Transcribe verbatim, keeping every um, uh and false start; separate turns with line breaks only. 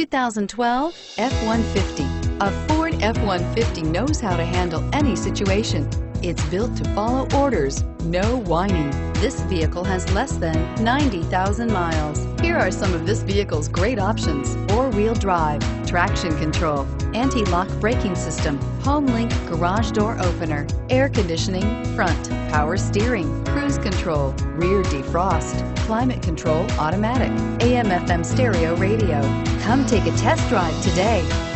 two thousand twelve F one fifty. A Ford F one fifty knows how to handle any situation. It's built to follow orders, no whining. This vehicle has less than ninety thousand miles. Here are some of this vehicle's great options: four-wheel drive, traction control, anti-lock braking system, home link garage door opener, air conditioning, front, power steering, cruise control, rear defrost, climate control automatic, A M F M stereo radio. Come take a test drive today.